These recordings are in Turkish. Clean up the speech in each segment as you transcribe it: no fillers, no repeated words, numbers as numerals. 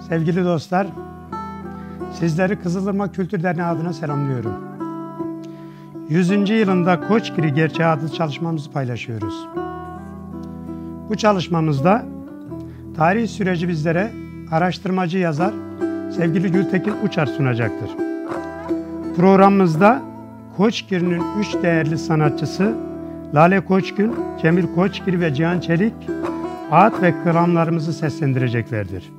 Sevgili dostlar, sizleri Kızılırmak Kültür Derneği adına selamlıyorum. 100. yılında Koçgiri Gerçeği adlı çalışmamızı paylaşıyoruz. Bu çalışmamızda tarihi süreci bizlere araştırmacı yazar sevgili Gültekin Uçar sunacaktır. Programımızda Koçgiri'nin 3 değerli sanatçısı Lale Koçgün, Cemil Koçgiri ve Cihan Çelik ağıt ve kıramlarımızı seslendireceklerdir.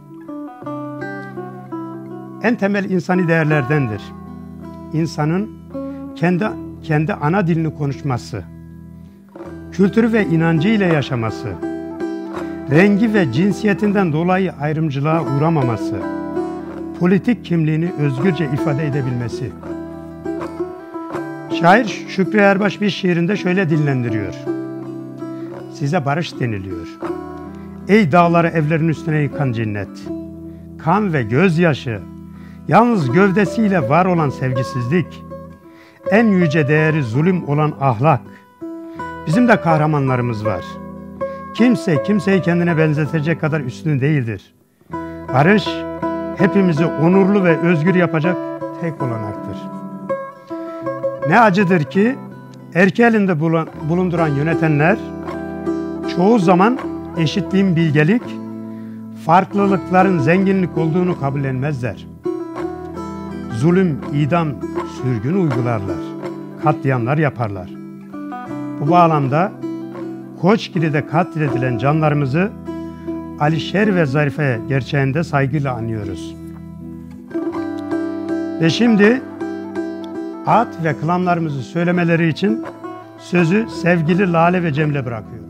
En temel insani değerlerdendir. İnsanın kendi ana dilini konuşması, kültürü ve inancı ile yaşaması, rengi ve cinsiyetinden dolayı ayrımcılığa uğramaması, politik kimliğini özgürce ifade edebilmesi. Şair Şükrü Erbaş bir şiirinde şöyle dillendiriyor: size barış deniliyor. Ey dağları evlerin üstüne yıkan cennet, kan ve gözyaşı, yalnız gövdesiyle var olan sevgisizlik, en yüce değeri zulüm olan ahlak. Bizim de kahramanlarımız var. Kimse kimseyi kendine benzetecek kadar üstün değildir. Barış hepimizi onurlu ve özgür yapacak tek olanaktır. Ne acıdır ki erki elinde bulunduran yönetenler çoğu zaman eşitliğin bilgelik, farklılıkların zenginlik olduğunu kabullenmezler. Zulüm, idam, sürgün uygularlar, katliamlar yaparlar. Bu bağlamda Koçgiri'de katledilen canlarımızı Alişer ve Zarife gerçeğinde saygıyla anıyoruz. Ve şimdi ağıt ve kılamlarımızı söylemeleri için sözü sevgili Lale ve Cem'le bırakıyorum.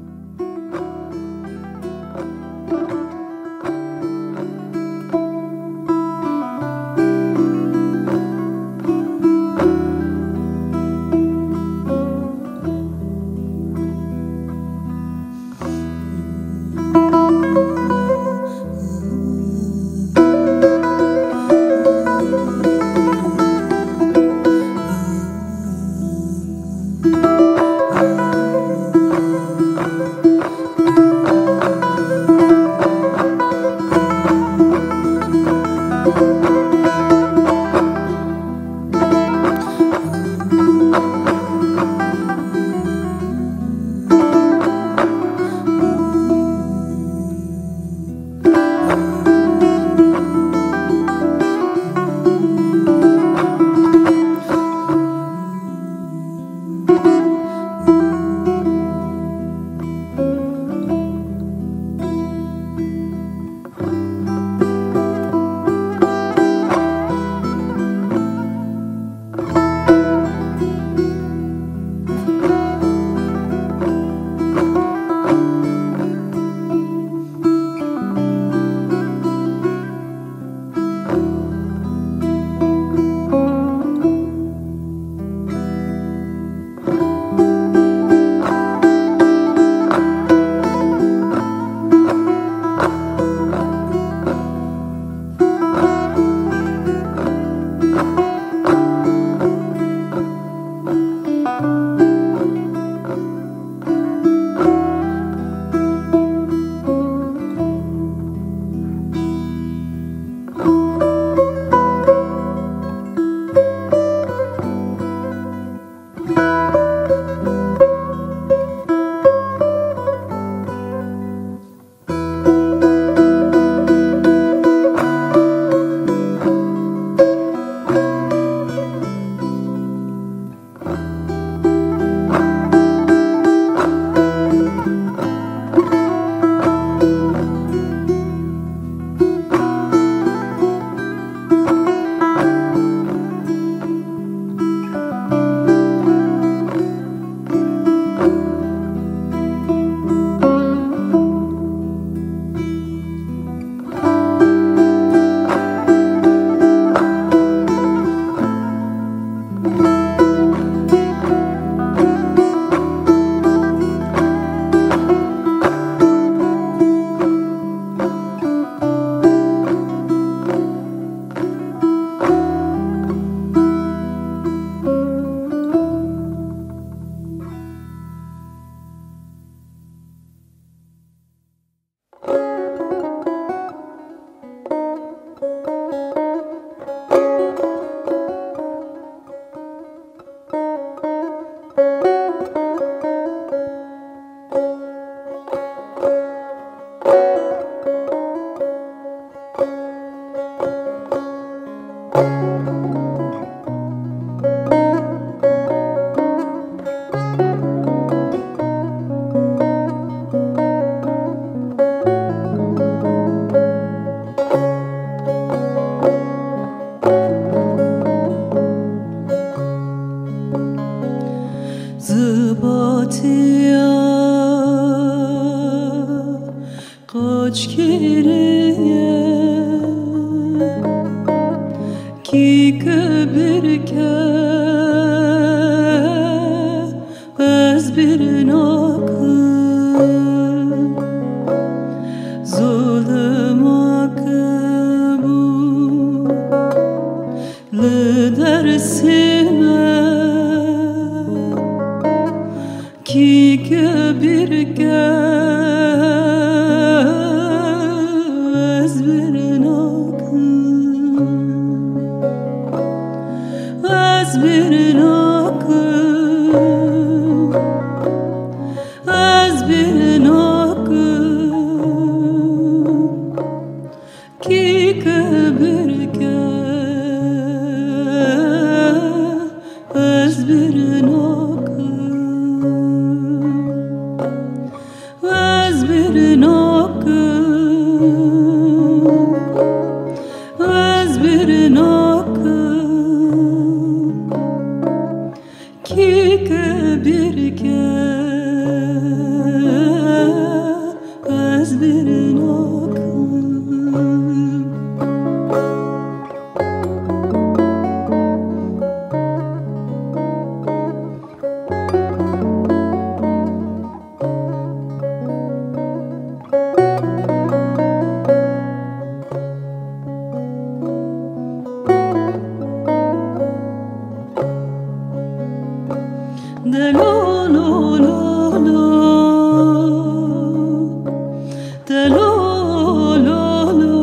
zıbatıya kaç kiriye ki köbürke öz bir nakım zulüm akımı dersime ki köbürke öz bir nakım öz bir nakım öz bir nakım ki köbürke öz bir nakım öz bir nakım öz bir nakım ki köbürke öz bir nakım de lo lo lo lo de lo lo lo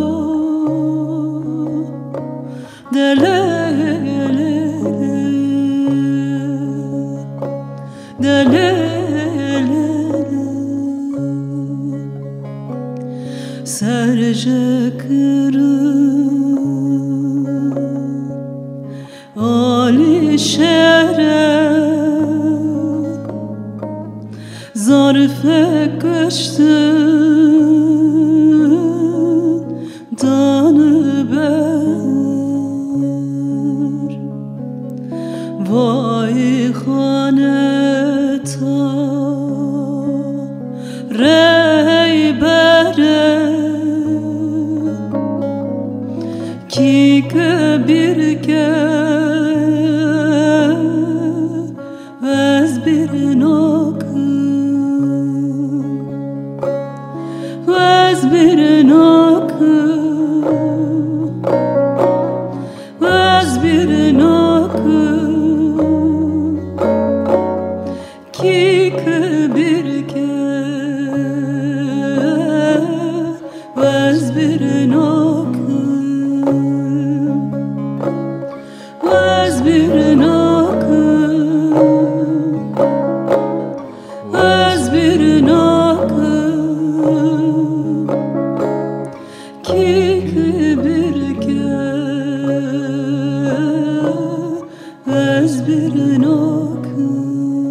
de le le de le le serce kırım Ali şere zarfe kaçtın danı ber vay haneta reybere ki köbürke öz bir nakım öz bir nakım öz bir nakım ki köbürke öz bir nakım öz bir nakım öz bir nakım ki köbürke öz bir nakım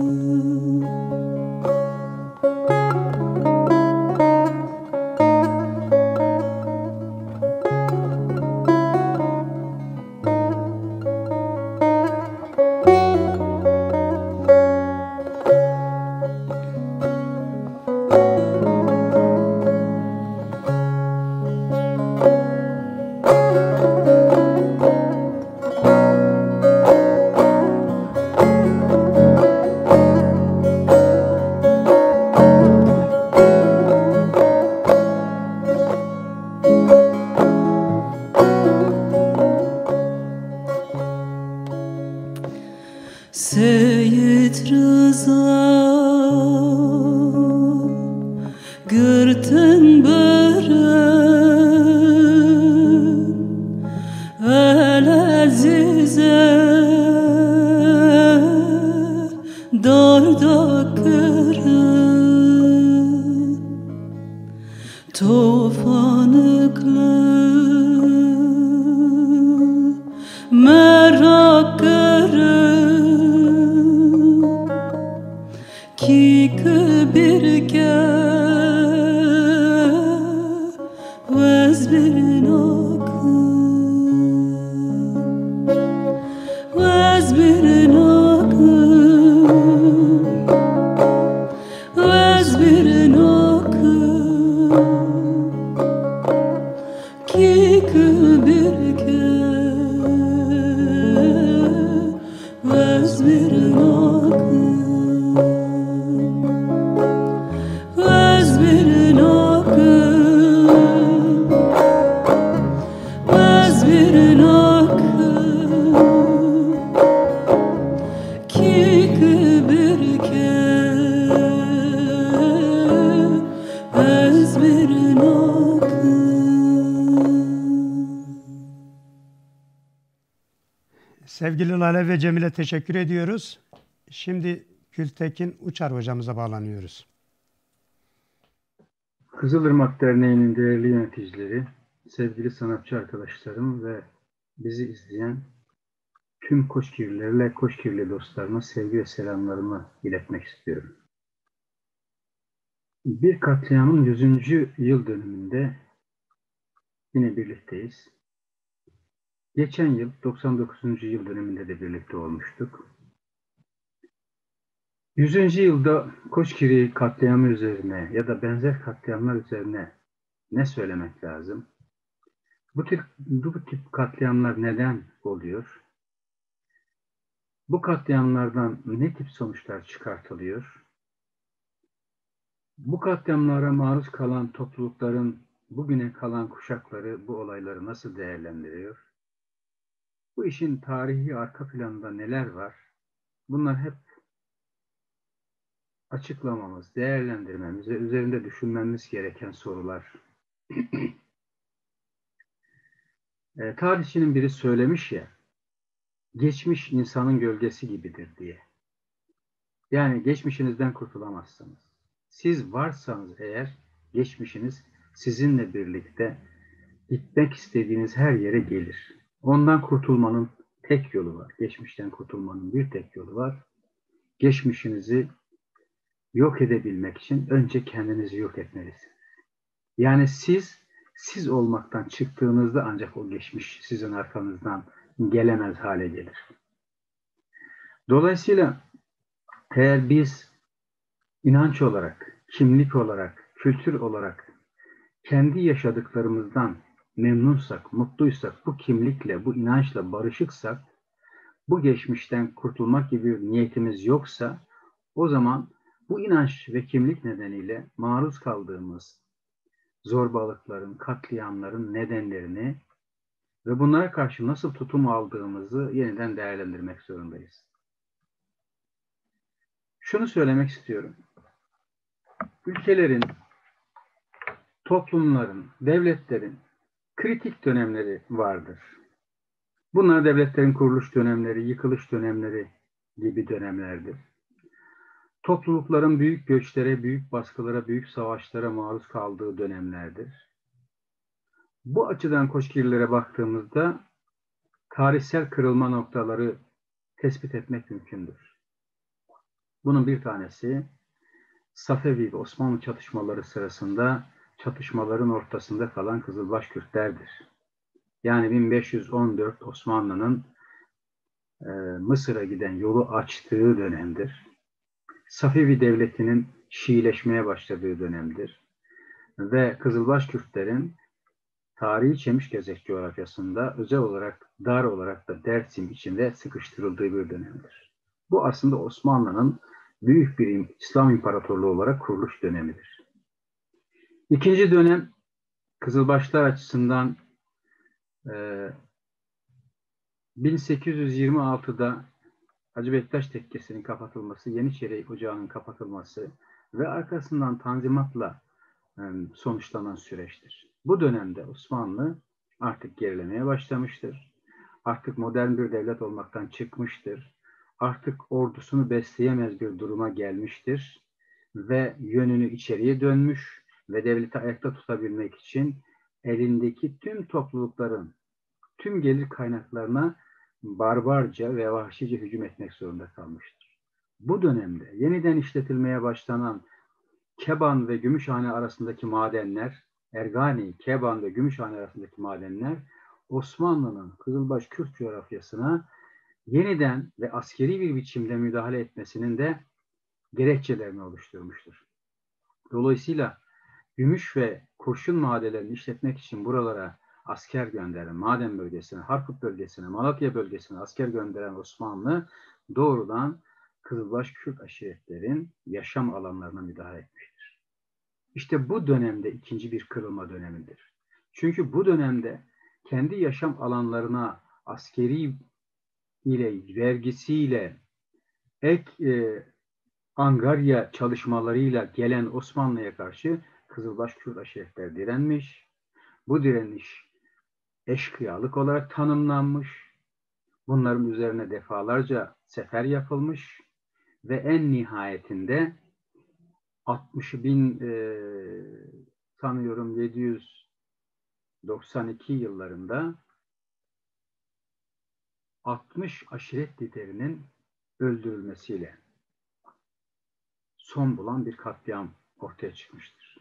Seyit Rıza gırtın börün el azize darda kırın tofanıklı merak kırın ki köbürke öz bir nakım öz bir nakım Sevgili Lale ve Cemile teşekkür ediyoruz. Şimdi Gültekin Uçar hocamıza bağlanıyoruz. Kızılırmak Derneği'nin değerli yöneticileri, sevgili sanatçı arkadaşlarım ve bizi izleyen tüm Koçgirlilerle Koçgirli dostlarıma sevgi ve selamlarımı iletmek istiyorum. Bir katliamın 100. yıl dönümünde yine birlikteyiz. Geçen yıl 99. yıl dönümünde de birlikte olmuştuk. 100. yılda Koçgiri katliamı üzerine ya da benzer katliamlar üzerine ne söylemek lazım? Bu tip katliamlar neden oluyor? Bu katliamlardan ne tip sonuçlar çıkartılıyor? Bu katliamlara maruz kalan toplulukların bugüne kalan kuşakları bu olayları nasıl değerlendiriyor? Bu işin tarihi arka planında neler var? Bunlar hep açıklamamız, değerlendirmemiz ve üzerinde düşünmemiz gereken sorular. Tarihçinin biri söylemiş ya, geçmiş insanın gölgesi gibidir diye. Yani geçmişinizden kurtulamazsınız. Siz varsanız eğer, geçmişiniz sizinle birlikte gitmek istediğiniz her yere gelir. Ondan kurtulmanın tek yolu var. Geçmişten kurtulmanın bir tek yolu var. Geçmişinizi yok edebilmek için önce kendinizi yok etmelisiniz. Yani siz olmaktan çıktığınızda ancak o geçmiş sizin arkanızdan gelemez hale gelir. Dolayısıyla eğer biz inanç olarak, kimlik olarak, kültür olarak kendi yaşadıklarımızdan memnunsak, mutluysak, bu kimlikle, bu inançla barışıksak, bu geçmişten kurtulmak gibi bir niyetimiz yoksa, o zaman bu inanç ve kimlik nedeniyle maruz kaldığımız zorbalıkların, katliamların nedenlerini ve bunlara karşı nasıl tutum aldığımızı yeniden değerlendirmek zorundayız. Şunu söylemek istiyorum. Ülkelerin, toplumların, devletlerin kritik dönemleri vardır. Bunlar devletlerin kuruluş dönemleri, yıkılış dönemleri gibi dönemlerdir. Toplulukların büyük göçlere, büyük baskılara, büyük savaşlara maruz kaldığı dönemlerdir. Bu açıdan Koçgirlilere baktığımızda tarihsel kırılma noktaları tespit etmek mümkündür. Bunun bir tanesi Safevi ve Osmanlı çatışmaları sırasında çatışmaların ortasında kalan Kızılbaş Kürtlerdir. Yani 1514 Osmanlı'nın Mısır'a giden yolu açtığı dönemdir. Safevi Devleti'nin Şiileşmeye başladığı dönemdir. Ve Kızılbaş Kürtlerin tarihi Çemişgezek coğrafyasında özel olarak, dar olarak da Dersim içinde sıkıştırıldığı bir dönemdir. Bu aslında Osmanlı'nın büyük bir İslam İmparatorluğu olarak kuruluş dönemidir. İkinci dönem Kızılbaşlar açısından 1826'da Hacı Bektaş Tekkesi'nin kapatılması, Yeniçeri Ocağı'nın kapatılması ve arkasından Tanzimat'la sonuçlanan süreçtir. Bu dönemde Osmanlı artık gerilemeye başlamıştır. Artık modern bir devlet olmaktan çıkmıştır. Artık ordusunu besleyemez bir duruma gelmiştir ve yönünü içeriye dönmüş ve devleti ayakta tutabilmek için elindeki tüm toplulukların tüm gelir kaynaklarına barbarca ve vahşice hücum etmek zorunda kalmıştır. Bu dönemde yeniden işletilmeye başlanan Keban ve Gümüşhane arasındaki madenler, Ergani, Keban ve Gümüşhane arasındaki madenler Osmanlı'nın Kızılbaş Kürt coğrafyasına yeniden ve askeri bir biçimde müdahale etmesinin de gerekçelerini oluşturmuştur. Dolayısıyla gümüş ve kurşun madenlerini işletmek için buralara asker gönderen, maden bölgesine, Harput bölgesine, Malatya bölgesine asker gönderen Osmanlı doğrudan Kızılbaş Kürt aşiretlerin yaşam alanlarına müdahale etmiştir. İşte bu dönemde ikinci bir kırılma dönemidir. Çünkü bu dönemde kendi yaşam alanlarına askeri ile, vergisiyle, ek angarya çalışmalarıyla gelen Osmanlı'ya karşı Kızılbaş Kürt aşiretler direnmiş. Bu direniş eşkıyalık olarak tanımlanmış. Bunların üzerine defalarca sefer yapılmış ve en nihayetinde 60 bin sanıyorum 792 yıllarında 60 aşiret liderinin öldürülmesiyle son bulan bir katliam ortaya çıkmıştır.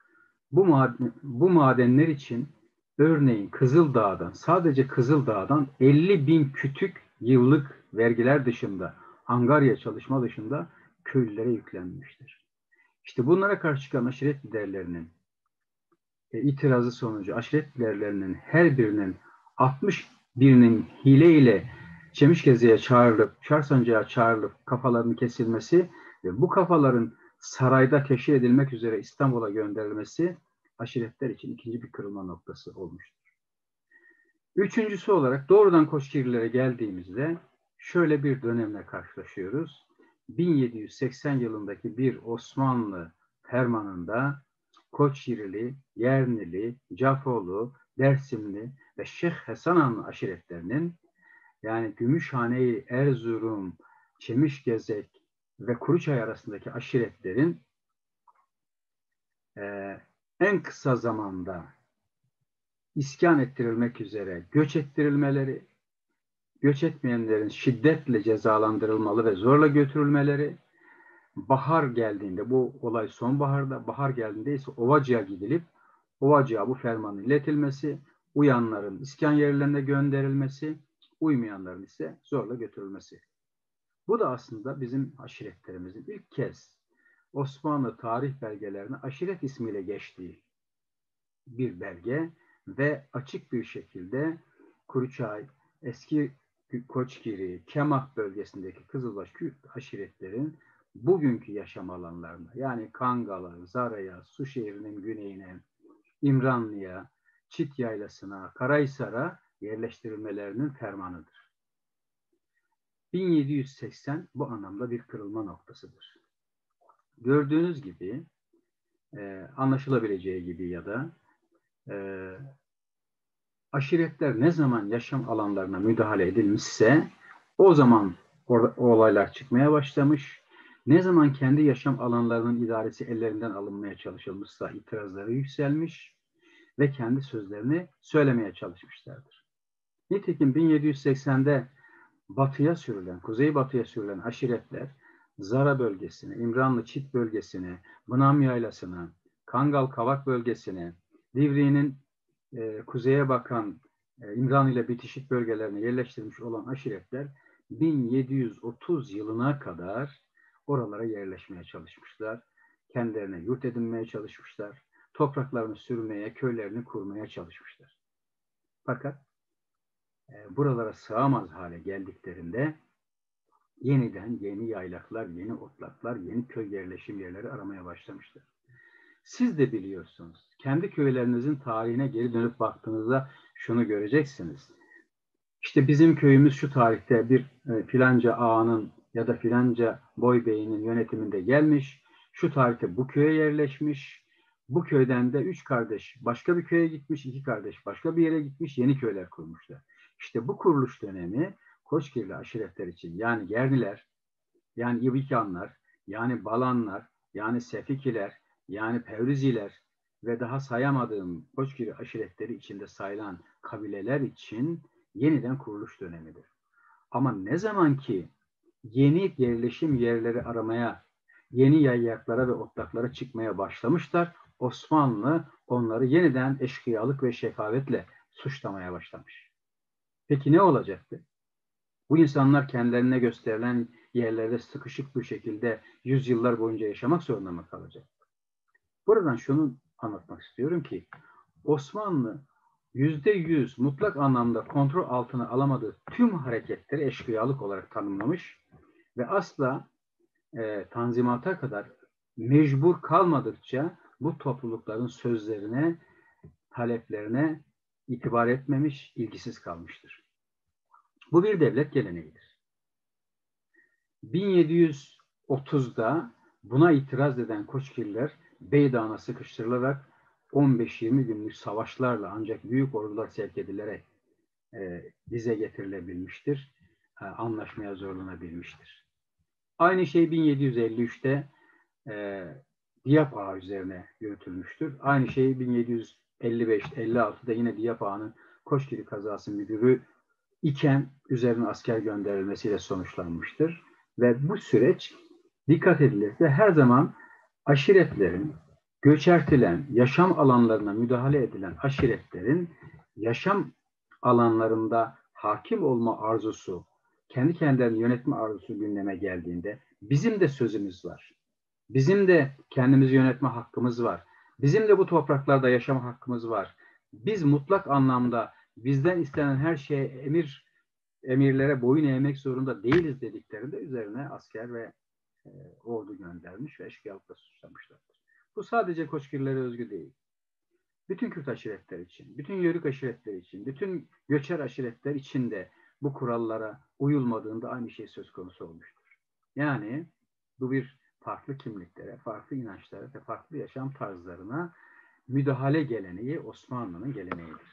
Bu madenler için örneğin Kızıldağ'dan, sadece Kızıldağ'dan 50 bin kütük yıllık vergiler dışında, angarya çalışma dışında köylülere yüklenmiştir. İşte bunlara karşı çıkan aşiret liderlerinin itirazı sonucu aşiret liderlerinin her birinin 60 birinin hileyle Çemişgeze'ye çağrılıp, Çarsancak'a çağrılıp kafalarının kesilmesi ve bu kafaların sarayda teşhir edilmek üzere İstanbul'a gönderilmesi aşiretler için ikinci bir kırılma noktası olmuştur. Üçüncüsü olarak doğrudan Koçgirlilere geldiğimizde şöyle bir dönemle karşılaşıyoruz. 1780 yılındaki bir Osmanlı fermanında Koçgirili, Yernili, Cafoğlu, Dersimli ve Şeyh Hasananlı aşiretlerinin, yani Gümüşhane-i Erzurum, Çemişgezek ve Kuruçay arasındaki aşiretlerin en kısa zamanda iskan ettirilmek üzere göç ettirilmeleri, göç etmeyenlerin şiddetle cezalandırılmalı ve zorla götürülmeleri, bahar geldiğinde, bu olay sonbaharda, bahar geldiğinde ise Ovacık'a gidilip Ovacık'a bu fermanın iletilmesi, uyanların iskan yerlerine gönderilmesi, uymayanların ise zorla götürülmesi. Bu da aslında bizim aşiretlerimizin ilk kez Osmanlı tarih belgelerine aşiret ismiyle geçtiği bir belge ve açık bir şekilde Kuruçay, eski Koçgiri, Kemah bölgesindeki Kızılbaş aşiretlerin bugünkü yaşam alanlarına, yani Kangal'a, Zara'ya, Suşehir'in güneyine, İmranlı'ya, Çit Yaylası'na, Karahisar'a yerleştirilmelerinin fermanıdır. 1780 bu anlamda bir kırılma noktasıdır. Gördüğünüz gibi, anlaşılabileceği gibi ya da aşiretler ne zaman yaşam alanlarına müdahale edilmişse o zaman o olaylar çıkmaya başlamış. Ne zaman kendi yaşam alanlarının idaresi ellerinden alınmaya çalışılmışsa itirazları yükselmiş ve kendi sözlerini söylemeye çalışmışlardır. Nitekim 1780'de batıya sürülen, kuzeybatıya sürülen aşiretler Zara bölgesine, İmranlı Çit bölgesine, Bınam Yaylası'na, Kangal Kavak bölgesine, Divriğinin kuzeye bakan İmranlı ile bitişik bölgelerine yerleştirilmiş olan aşiretler 1730 yılına kadar oralara yerleşmeye çalışmışlar. Kendilerine yurt edinmeye çalışmışlar. Topraklarını sürmeye, köylerini kurmaya çalışmışlar. Fakat buralara sığamaz hale geldiklerinde yeniden yeni yaylaklar, yeni otlaklar, yeni köy yerleşim yerleri aramaya başlamışlar. Siz de biliyorsunuz. Kendi köylerinizin tarihine geri dönüp baktığınızda şunu göreceksiniz. İşte bizim köyümüz şu tarihte bir filanca ağanın ya da filanca boy beyinin yönetiminde gelmiş. Şu tarihte bu köye yerleşmiş. Bu köyden de 3 kardeş başka bir köye gitmiş, 2 kardeş başka bir yere gitmiş, yeni köyler kurmuşlar. İşte bu kuruluş dönemi Koçgirli aşiretler için, yani Gerniler, yani İbikanlar, yani Balanlar, yani Sefikiler, yani Pevriziler ve daha sayamadığım Koçgiri aşiretleri içinde sayılan kabileler için yeniden kuruluş dönemidir. Ama ne zaman ki yeni yerleşim yerleri aramaya, yeni yaylaklara ve otlaklara çıkmaya başlamışlar, Osmanlı onları yeniden eşkıyalık ve şekavetle suçlamaya başlamış. Peki ne olacaktı? Bu insanlar kendilerine gösterilen yerlerde sıkışık bir şekilde yüzyıllar boyunca yaşamak zorunda mı kalacak? Buradan şunu anlatmak istiyorum ki Osmanlı %100 mutlak anlamda kontrol altına alamadığı tüm hareketleri eşkıyalık olarak tanımlamış ve asla Tanzimat'a kadar mecbur kalmadıkça bu toplulukların sözlerine, taleplerine itibar etmemiş, ilgisiz kalmıştır. Bu bir devlet geleneğidir. 1730'da buna itiraz eden Koçgirliler Beydağ'ına sıkıştırılarak 15-20 günlük savaşlarla ancak büyük ordular sevk edilerek dize getirilebilmiştir, anlaşmaya zorlanabilmiştir. Aynı şey 1753'te Diyap Ağa üzerine yürütülmüştür. Aynı şey 1755-56'da yine Diyap Ağa'nın Koçgiri kazası müdürü iken üzerine asker gönderilmesiyle sonuçlanmıştır. Ve bu süreç dikkat edilirse her zaman aşiretlerin, göçertilen, yaşam alanlarına müdahale edilen aşiretlerin yaşam alanlarında hakim olma arzusu, kendi kendilerini yönetme arzusu gündeme geldiğinde bizim de sözümüz var. Bizim de kendimizi yönetme hakkımız var. Bizim de bu topraklarda yaşama hakkımız var. Biz mutlak anlamda bizden istenen her şeye emirlere boyun eğmek zorunda değiliz dediklerinde üzerine asker ve ordu göndermiş ve eşkıyalıkla suçlamışlardır. Bu sadece Koçgirlere özgü değil. Bütün Kürt aşiretler için, bütün Yörük aşiretler için, bütün göçer aşiretler için de bu kurallara uyulmadığında aynı şey söz konusu olmuştur. Yani bu bir farklı kimliklere, farklı inançlara ve farklı yaşam tarzlarına müdahale geleneği Osmanlı'nın geleneğidir.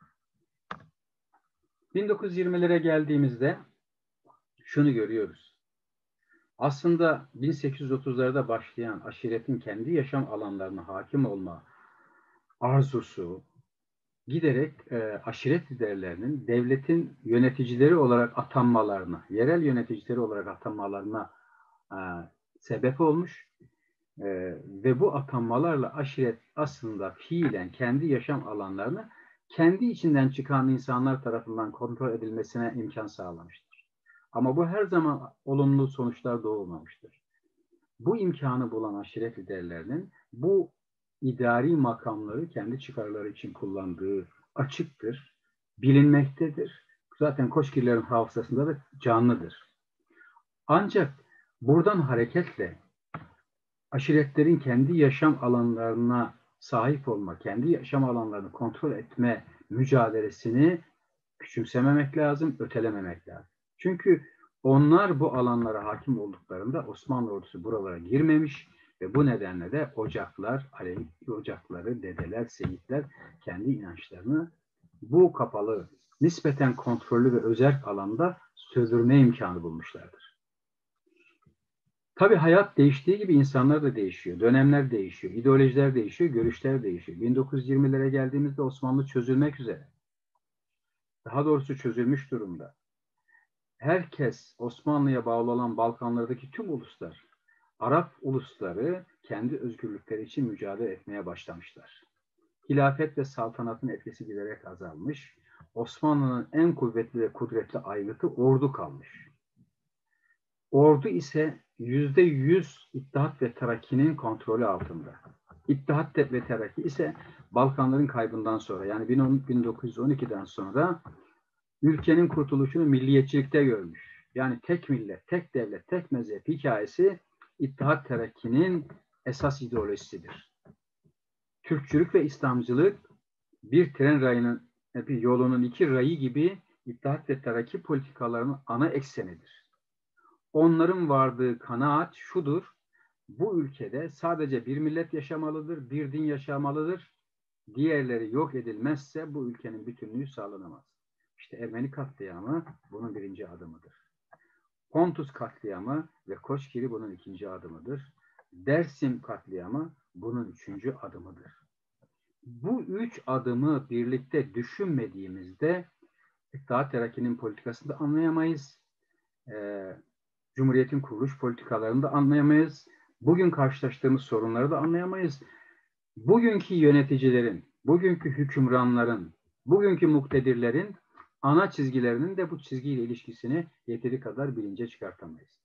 1920'lere geldiğimizde şunu görüyoruz. Aslında 1830'larda başlayan aşiretin kendi yaşam alanlarına hakim olma arzusu giderek aşiret liderlerinin devletin yöneticileri olarak atanmalarına, yerel yöneticileri olarak atanmalarına sebep olmuş ve bu atanmalarla aşiret aslında fiilen kendi yaşam alanlarını kendi içinden çıkan insanlar tarafından kontrol edilmesine imkan sağlamıştır. Ama bu her zaman olumlu sonuçlar doğurmamıştır. Bu imkanı bulan aşiret liderlerinin bu idari makamları kendi çıkarları için kullandığı açıktır, bilinmektedir. Zaten Koçgirlerin hafızasında da canlıdır. Ancak buradan hareketle aşiretlerin kendi yaşam alanlarına sahip olma, kendi yaşam alanlarını kontrol etme mücadelesini küçümsememek lazım, ötelememek lazım. Çünkü onlar bu alanlara hakim olduklarında Osmanlı ordusu buralara girmemiş ve bu nedenle de ocaklar, Alevi ocakları, dedeler, seyitler kendi inançlarını bu kapalı, nispeten kontrollü ve özerk alanda sürdürme imkanı bulmuşlardır. Tabii hayat değiştiği gibi insanlar da değişiyor, dönemler değişiyor, ideolojiler değişiyor, görüşler değişiyor. 1920'lere geldiğimizde Osmanlı çözülmek üzere. Daha doğrusu çözülmüş durumda. Herkes Osmanlı'ya bağlı olan Balkanlardaki tüm uluslar, Arap ulusları kendi özgürlükleri için mücadele etmeye başlamışlar. Hilafet ve saltanatın etkisi giderek azalmış. Osmanlı'nın en kuvvetli ve kudretli aygıtı ordu kalmış. Ordu ise %100 İttihat ve Terakki'nin kontrolü altında. İttihat ve Terakki ise Balkanların kaybından sonra yani 1912'den sonra ülkenin kurtuluşunu milliyetçilikte görmüş. Yani tek millet, tek devlet, tek mezhep hikayesi İttihat Terakki'nin esas ideolojisidir. Türkçülük ve İslamcılık bir tren rayının, bir yolunun iki rayı gibi İttihat ve Terakki politikalarının ana eksenidir. Onların vardığı kanaat şudur: bu ülkede sadece bir millet yaşamalıdır, bir din yaşamalıdır. Diğerleri yok edilmezse bu ülkenin bütünlüğü sağlanamaz. İşte Ermeni katliamı bunun birinci adımıdır. Pontus katliamı ve Koçgiri bunun ikinci adımıdır. Dersim katliamı bunun üçüncü adımıdır. Bu üç adımı birlikte düşünmediğimizde İttihat Terakki'nin politikasını da anlayamayız. Cumhuriyetin kuruluş politikalarını da anlayamayız. Bugün karşılaştığımız sorunları da anlayamayız. Bugünkü yöneticilerin, bugünkü hükümranların, bugünkü muktedirlerin ana çizgilerinin de bu çizgiyle ilişkisini yeteri kadar bilince çıkartamayız.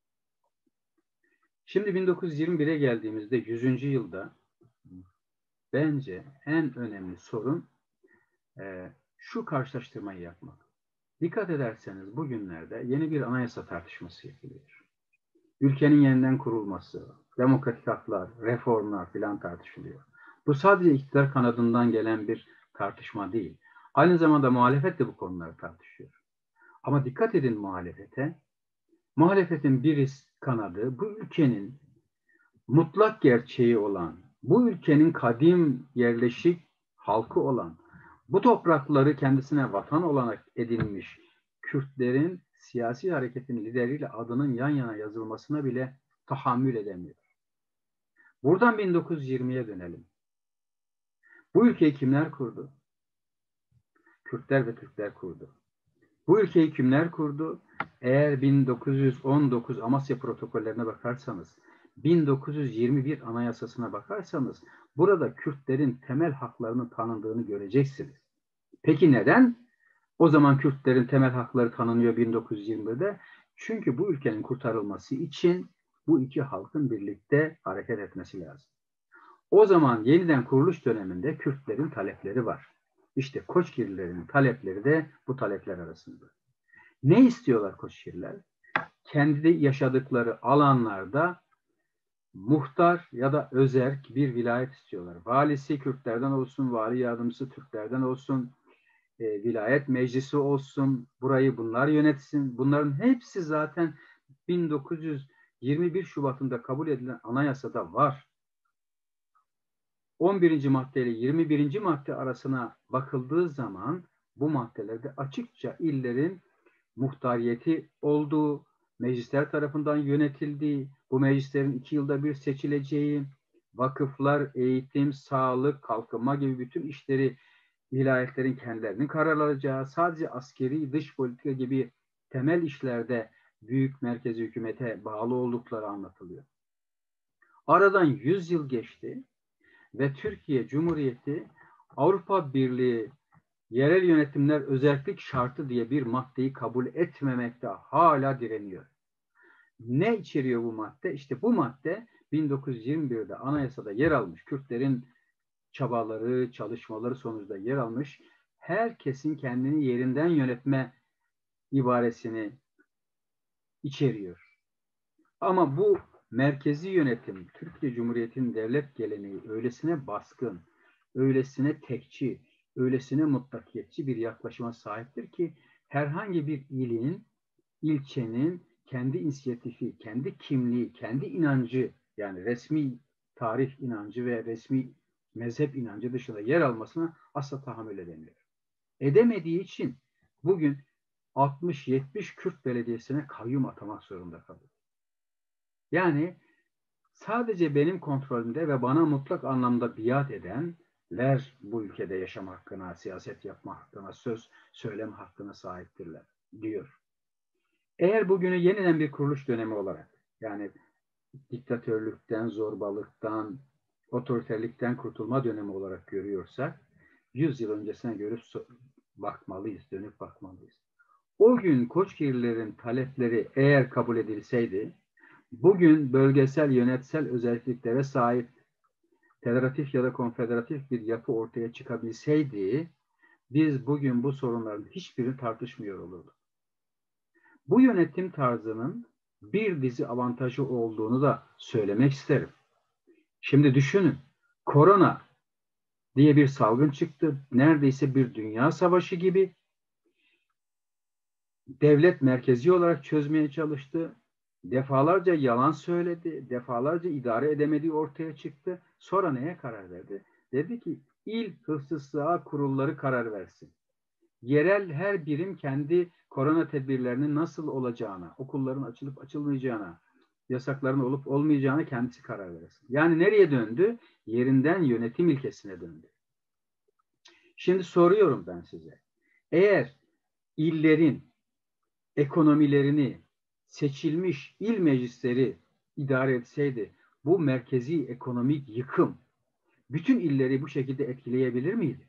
Şimdi 1921'e geldiğimizde 100. yılda bence en önemli sorun şu karşılaştırmayı yapmak. Dikkat ederseniz bugünlerde yeni bir anayasa tartışması yapılıyor. Ülkenin yeniden kurulması, demokratik haklar, reformlar filan tartışılıyor. Bu sadece iktidar kanadından gelen bir tartışma değil. Aynı zamanda muhalefet de bu konuları tartışıyor. Ama dikkat edin muhalefete. Muhalefetin bir kanadı bu ülkenin mutlak gerçeği olan, bu ülkenin kadim yerleşik halkı olan, Bu toprakları kendisine vatan olarak edinmiş Kürtlerin siyasi hareketin lideriyle adının yan yana yazılmasına bile tahammül edemiyor. Buradan 1920'ye dönelim. Bu ülkeyi kimler kurdu? Kürtler ve Türkler kurdu. Bu ülkeyi kimler kurdu? Eğer 1919 Amasya protokollerine bakarsanız, 1921 Anayasasına bakarsanız, burada Kürtlerin temel haklarının tanındığını göreceksiniz. Peki neden? O zaman Kürtlerin temel hakları tanınıyor 1921'de. Çünkü bu ülkenin kurtarılması için bu iki halkın birlikte hareket etmesi lazım. O zaman yeniden kuruluş döneminde Kürtlerin talepleri var. İşte Koçgirlilerin talepleri de bu talepler arasında. Ne istiyorlar Koçgirliler? Kendi yaşadıkları alanlarda muhtar ya da özerk bir vilayet istiyorlar. Valisi Kürtlerden olsun, vali yardımcısı Türklerden olsun, vilayet meclisi olsun, burayı bunlar yönetsin. Bunların hepsi zaten 1921 Şubat'ında kabul edilen anayasada var. 11. madde ile 21. madde arasına bakıldığı zaman bu maddelerde açıkça illerin muhtariyeti olduğu, meclisler tarafından yönetildiği, bu meclislerin 2 yılda bir seçileceği, vakıflar, eğitim, sağlık, kalkınma gibi bütün işleri vilayetlerin kendilerinin karar alacağı, sadece askeri, dış politika gibi temel işlerde büyük merkezi hükümete bağlı oldukları anlatılıyor. Aradan 100 yıl geçti ve Türkiye Cumhuriyeti Avrupa Birliği yerel yönetimler özellik şartı diye bir maddeyi kabul etmemekte hala direniyor. Ne içeriyor bu madde? İşte bu madde 1921'de anayasada yer almış, Kürtlerin çabaları, çalışmaları sonucunda yer almış, herkesin kendini yerinden yönetme ibaresini içeriyor. Ama bu merkezi yönetim, Türkiye Cumhuriyeti'nin devlet geleneği öylesine baskın, öylesine tekçi, öylesine mutlakiyetçi bir yaklaşıma sahiptir ki herhangi bir ilin, ilçenin kendi inisiyatifi, kendi kimliği, kendi inancı, yani resmi tarih inancı ve resmi mezhep inancı dışında yer almasına asla tahammül edemiyor. Edemediği için bugün 60-70 Kürt belediyesine kayyum atamak zorunda kalıyor. Yani sadece benim kontrolümde ve bana mutlak anlamda biat edenler bu ülkede yaşam hakkına, siyaset yapma hakkına, söz söyleme hakkına sahiptirler diyor. Eğer bugünü yeniden bir kuruluş dönemi olarak, yani diktatörlükten, zorbalıktan, otoriterlikten kurtulma dönemi olarak görüyorsak, 100 yıl öncesine görüp bakmalıyız, dönüp bakmalıyız. O gün Koçgirlilerin talepleri eğer kabul edilseydi, bugün bölgesel yönetsel özelliklere sahip federatif ya da konfederatif bir yapı ortaya çıkabilseydi, biz bugün bu sorunların hiçbirini tartışmıyor olurduk. Bu yönetim tarzının bir dizi avantajı olduğunu da söylemek isterim. Şimdi düşünün, korona diye bir salgın çıktı. Neredeyse bir dünya savaşı gibi. Devlet merkezi olarak çözmeye çalıştı. Defalarca yalan söyledi. Defalarca idare edemediği ortaya çıktı. Sonra neye karar verdi? Dedi ki il hıfzı kurulları karar versin. Yerel her birim kendi korona tedbirlerinin nasıl olacağına, okulların açılıp açılmayacağına, yasakların olup olmayacağına kendisi karar versin. Yani nereye döndü? Yerinden yönetim ilkesine döndü. Şimdi soruyorum ben size. Eğer illerin ekonomilerini seçilmiş il meclisleri idare etseydi, bu merkezi ekonomik yıkım bütün illeri bu şekilde etkileyebilir miydi?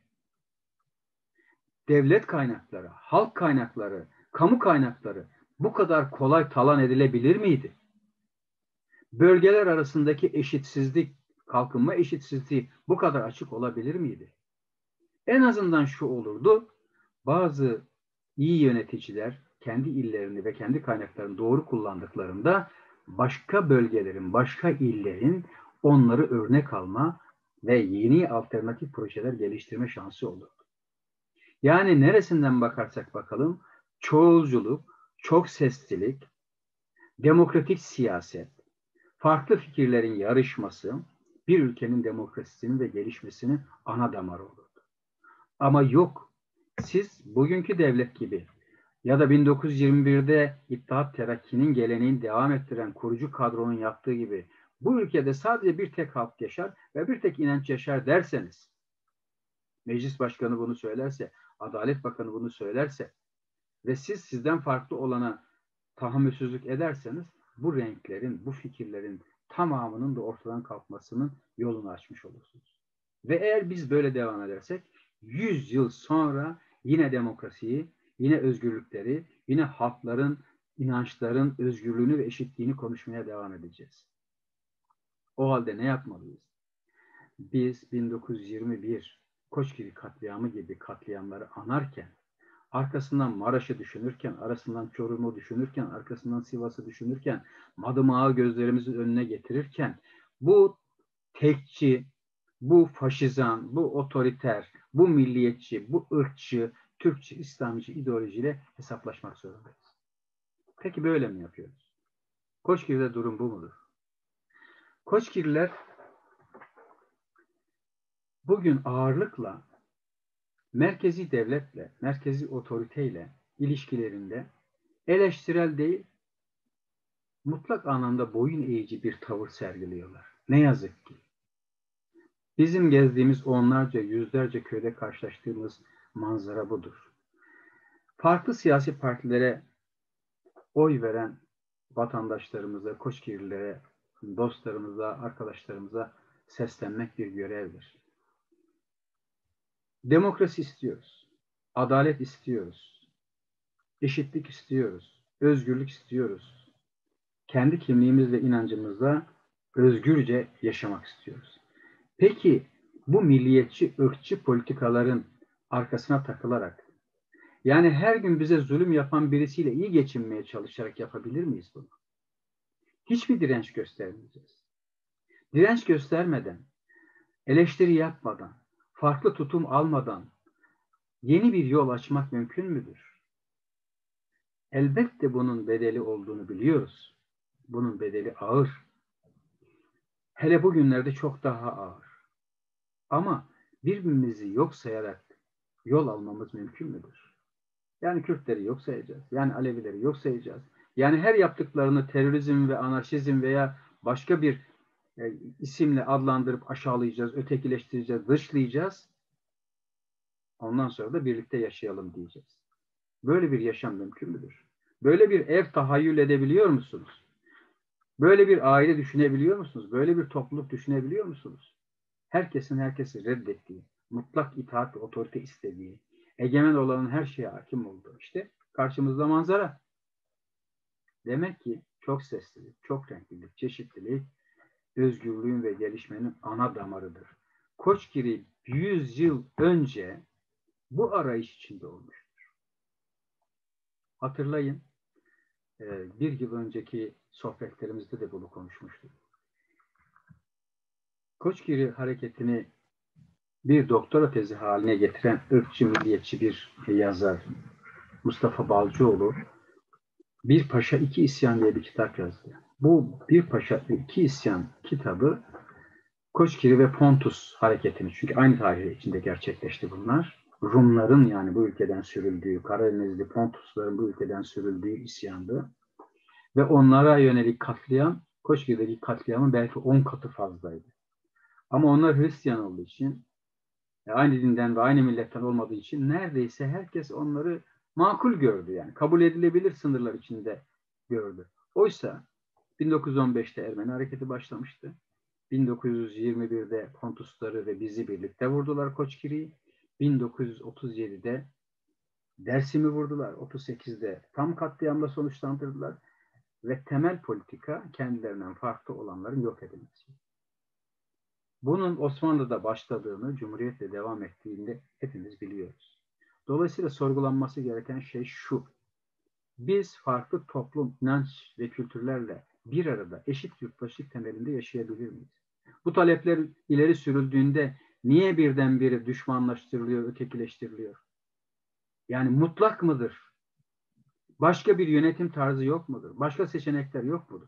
Devlet kaynakları, halk kaynakları, kamu kaynakları bu kadar kolay talan edilebilir miydi? Bölgeler arasındaki eşitsizlik, kalkınma eşitsizliği bu kadar açık olabilir miydi? En azından şu olurdu, bazı iyi yöneticiler kendi illerini ve kendi kaynaklarını doğru kullandıklarında başka bölgelerin, başka illerin onları örnek alma ve yeni alternatif projeler geliştirme şansı olurdu. Yani neresinden bakarsak bakalım, çoğulculuk, çok seslilik, demokratik siyaset, farklı fikirlerin yarışması bir ülkenin demokrasisinin ve gelişmesinin ana damarı olurdu. Ama yok. Siz bugünkü devlet gibi ya da 1921'de İttihat Terakki'nin geleneğini devam ettiren kurucu kadronun yaptığı gibi bu ülkede sadece bir tek halk yaşar ve bir tek inanç yaşar derseniz, meclis başkanı bunu söylerse, Adalet Bakanı bunu söylerse ve siz sizden farklı olana tahammülsüzlük ederseniz bu renklerin, bu fikirlerin tamamının da ortadan kalkmasının yolunu açmış olursunuz. Ve eğer biz böyle devam edersek 100 yıl sonra yine demokrasiyi, yine özgürlükleri, yine halkların, inançların özgürlüğünü ve eşitliğini konuşmaya devam edeceğiz. O halde ne yapmalıyız? Biz 1921 Koçgiri katliamı gibi katliamları anarken, arkasından Maraş'ı düşünürken, arasından Çorum'u düşünürken, arkasından Sivas'ı düşünürken, Madımak'ı gözlerimizin önüne getirirken, bu tekçi, bu faşizan, bu otoriter, bu milliyetçi, bu ırkçı, Türkçü, İslamcı ideolojiyle hesaplaşmak zorundayız. Peki böyle mi yapıyoruz? Koçgiri'de durum bu mudur? Koçgiriler bugün ağırlıkla merkezi devletle, merkezi otoriteyle ilişkilerinde eleştirel değil, mutlak anlamda boyun eğici bir tavır sergiliyorlar. Ne yazık ki. Bizim gezdiğimiz onlarca, yüzlerce köyde karşılaştığımız manzara budur. Farklı siyasi partilere oy veren vatandaşlarımıza, Koçgirililere, dostlarımıza, arkadaşlarımıza seslenmek bir görevdir. Demokrasi istiyoruz, adalet istiyoruz, eşitlik istiyoruz, özgürlük istiyoruz. Kendi kimliğimizle, inancımızla özgürce yaşamak istiyoruz. Peki bu milliyetçi, ırkçı politikaların arkasına takılarak, yani her gün bize zulüm yapan birisiyle iyi geçinmeye çalışarak yapabilir miyiz bunu? Hiçbir direnç göstermeyeceğiz. Direnç göstermeden, eleştiri yapmadan, farklı tutum almadan yeni bir yol açmak mümkün müdür? Elbette bunun bedeli olduğunu biliyoruz. Bunun bedeli ağır. Hele bugünlerde çok daha ağır. Ama birbirimizi yok sayarak yol almamız mümkün müdür? Yani Kürtleri yok sayacağız. Yani Alevileri yok sayacağız. Yani her yaptıklarını terörizm ve anarşizm veya başka bir isimle adlandırıp aşağılayacağız, ötekileştireceğiz, dışlayacağız. Ondan sonra da birlikte yaşayalım diyeceğiz. Böyle bir yaşam mümkün müdür? Böyle bir ev tahayyül edebiliyor musunuz? Böyle bir aile düşünebiliyor musunuz? Böyle bir topluluk düşünebiliyor musunuz? Herkesin herkesi reddettiği, mutlak itaat ve otorite istediği, egemen olanın her şeye hakim olduğu. İşte karşımızda manzara. Demek ki çok seslilik, çok renklilik, çeşitlilik, özgürlüğün ve gelişmenin ana damarıdır. Koçgiri 100 yıl önce bu arayış içinde olmuştur. Hatırlayın, bir yıl önceki sohbetlerimizde de bunu konuşmuştuk. Koçgiri hareketini bir doktora tezi haline getiren ırkçı, milliyetçi bir yazar Mustafa Balcıoğlu Bir Paşa İki İsyan diye bir kitap yazdı. Bu Bir Paşa İki İsyan kitabı Koçgiri ve Pontus hareketini, çünkü aynı tarih içinde gerçekleşti bunlar. Rumların, yani bu ülkeden sürüldüğü, Karadenizli Pontusların bu ülkeden sürüldüğü isyandı. Ve onlara yönelik katliam, Koçgiri'deki katliamın belki 10 katı fazlaydı. Ama onlar Hristiyan olduğu için, aynı dinden ve aynı milletten olmadığı için neredeyse herkes onları makul gördü, yani kabul edilebilir sınırlar içinde gördü. Oysa 1915'te Ermeni hareketi başlamıştı. 1921'de Pontusları ve bizi birlikte vurdular Koçgiri'yi. 1937'de Dersim'i vurdular. 38'de tam katliamla sonuçlandırdılar. Ve temel politika kendilerinden farklı olanların yok edilmesi. Bunun Osmanlı'da başladığını, Cumhuriyet'le devam ettiğini hepimiz biliyoruz. Dolayısıyla sorgulanması gereken şey şu: biz farklı toplum, inanç ve kültürlerle bir arada eşit yurttaşlık temelinde yaşayabilir miyiz? Bu talepler ileri sürüldüğünde niye birdenbire düşmanlaştırılıyor, ötekileştiriliyor? Yani mutlak mıdır? Başka bir yönetim tarzı yok mudur? Başka seçenekler yok mudur?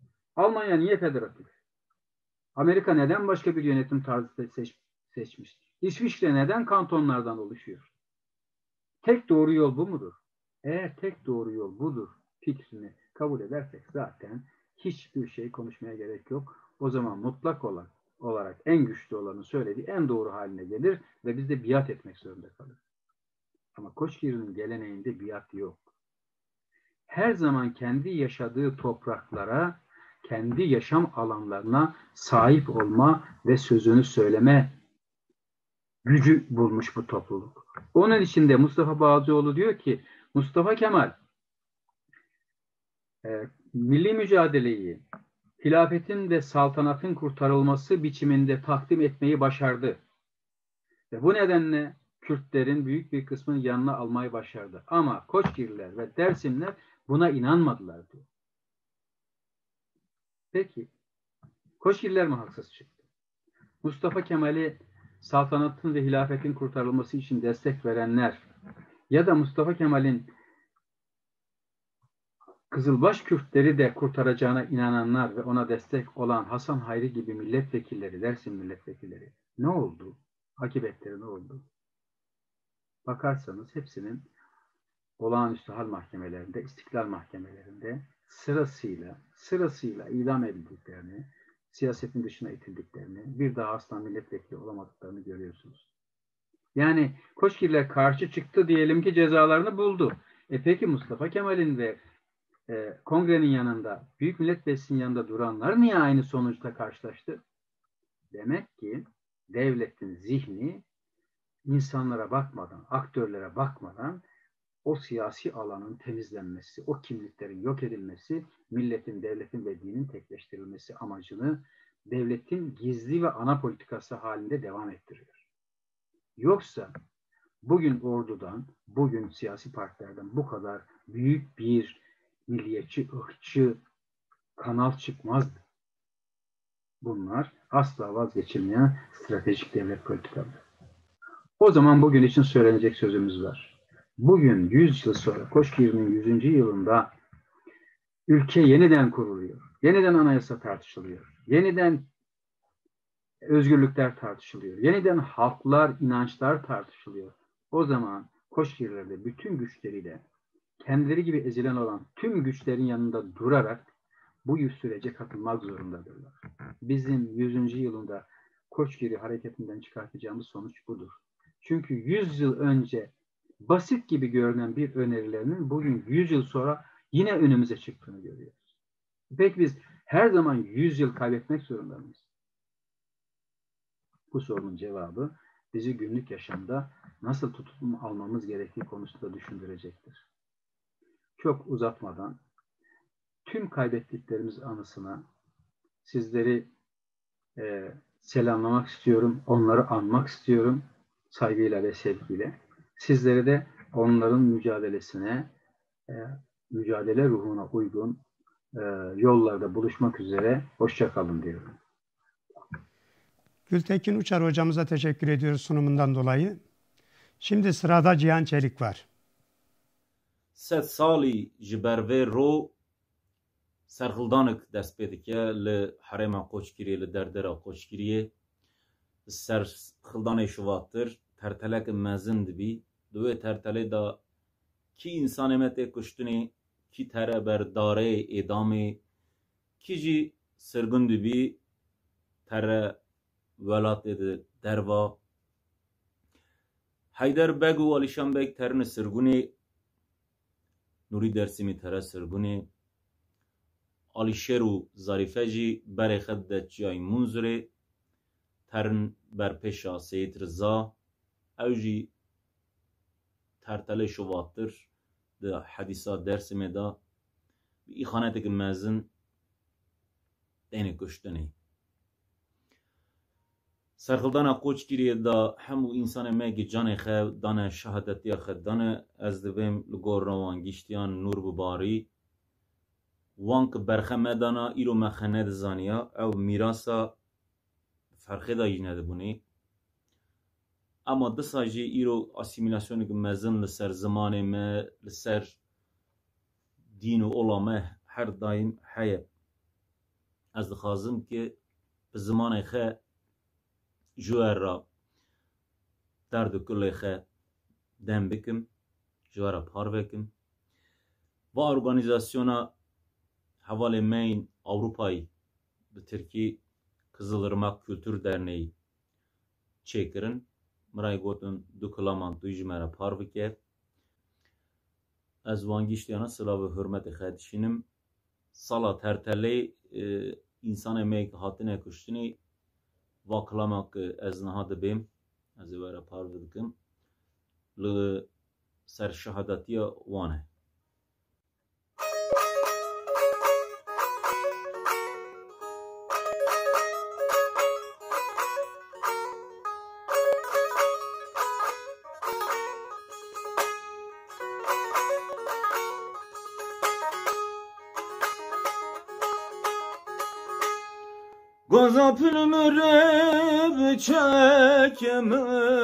Almanya niye federatif? Amerika neden başka bir yönetim tarzı seçmiştir? İsviçre neden kantonlardan oluşuyor? Tek doğru yol bu mudur? Eğer tek doğru yol budur fikrini kabul edersek zaten hiçbir şey konuşmaya gerek yok. O zaman mutlak olarak en güçlü olanın söylediği en doğru haline gelir ve biz de biat etmek zorunda kalırız. Ama Koçgiri'nin geleneğinde biat yok. Her zaman kendi yaşadığı topraklara, kendi yaşam alanlarına sahip olma ve sözünü söyleme gücü bulmuş bu topluluk. Onun içinde Mustafa Bağcıoğlu diyor ki, Mustafa Kemal milli mücadeleyi, hilafetin ve saltanatın kurtarılması biçiminde takdim etmeyi başardı. Ve bu nedenle Kürtlerin büyük bir kısmını yanına almayı başardı. Ama Koçgirliler ve Dersimler buna inanmadılar diyor. Peki, Koçgirliler mi haksız çıktı? Mustafa Kemal'i saltanatın ve hilafetin kurtarılması için destek verenler ya da Mustafa Kemal'in Kızılbaş Kürtleri de kurtaracağına inananlar ve ona destek olan Hasan Hayri gibi milletvekilleri, Dersim milletvekilleri ne oldu? Akıbetleri ne oldu? Bakarsanız hepsinin olağanüstü hal mahkemelerinde, istiklal mahkemelerinde sırasıyla idam edildiklerini, siyasetin dışına itildiklerini, bir daha asla milletvekili olamadıklarını görüyorsunuz. Yani Koçgirliler karşı çıktı, diyelim ki cezalarını buldu. Peki Mustafa Kemal'in ve kongrenin yanında, Büyük Millet Meclisi'nin yanında duranlar niye aynı sonuçla karşılaştı? Demek ki devletin zihni insanlara bakmadan, aktörlere bakmadan o siyasi alanın temizlenmesi, o kimliklerin yok edilmesi, milletin, devletin ve dinin tekleştirilmesi amacını devletin gizli ve ana politikası halinde devam ettiriyor. Yoksa bugün ordudan, bugün siyasi partilerden bu kadar büyük bir milliyetçi, ırkçı kanal çıkmazdı. Bunlar asla vazgeçilmeyen stratejik devlet politikaları. O zaman bugün için söylenecek sözümüz var. Bugün 100 yıl sonra, Koçgiri'nin 100. yılında ülke yeniden kuruluyor. Yeniden anayasa tartışılıyor. Yeniden özgürlükler tartışılıyor. Yeniden halklar, inançlar tartışılıyor. O zaman Koçgiri'lerde bütün güçleriyle kendileri gibi ezilen olan tüm güçlerin yanında durarak bu sürece katılmak zorundadırlar. Bizim 100. yılında Koçgiri hareketinden çıkartacağımız sonuç budur. Çünkü 100 yıl önce basit gibi görünen bir önerilerinin bugün 100 yıl sonra yine önümüze çıktığını görüyoruz. Peki biz her zaman 100 yıl kaybetmek zorunda mıyız? Bu sorunun cevabı bizi günlük yaşamda nasıl tutum almamız gerektiği konusunda düşündürecektir. Çok uzatmadan tüm kaybettiklerimiz anısına sizleri selamlamak istiyorum, onları anmak istiyorum saygıyla ve sevgiyle. Sizleri de onların mücadelesine, mücadele ruhuna uygun yollarda buluşmak üzere. Hoşça kalın diyorum. Gültekin Uçar hocamıza teşekkür ediyoruz sunumundan dolayı. Şimdi sırada Cihan Çelik var. 100 سالی جبروی رو سرخلدانک دست پیدا که ل حرم قوچگیری ل دردر قوچگیری سرخلدان شواتر ترتلک مزن دبی دوی ترتله دا کی انسان مت کشتنی کی تره بر داره ادامه کی جی سرگن دبی تره ولات دروا حیدر بگو علیشان بگ ترن سرگونی نوری درسیمی تره سرگونی آلیشر و ظریفه جی بر خد جای منظره ترن بر پیشا سید رضا او جی ترتله شواتر ده حدیثا درسیمی دا ای خانه که مزن دینی کشتنی سرخلدان قوچگیری دا همو انسان مگی جان خو دانه شهادتی خو دانه از دویم لگور روان گیشتیان نور بباری وانک برخمه دانا ایرو مخنه دزانیا او میراسا فرخه دا یجنه دبونی اما دسا جی ایرو اسیمیلاسیونی که مزن لسر زمان ما لسر دین و علامه هر دایم حیب از دخوازم که به زمان خو جوهر را درد کلی خه دم بکم جوارا پار بکم و ارگانیزاسیونا حوالی مین Avrupa'yı به ترکی Kızılırmak Kültür Derneği çekirin. Mırayı gotun du kılaman du jimera par bike. Ez vangiştiyana sıla ve hürmeti xedişinim. Sala terteli insan emek hatine kuştini va kılamak ez nahadı bim. Ez vera par bidikim. Li ser şehadatiya wane. Goza pülmüre çekeme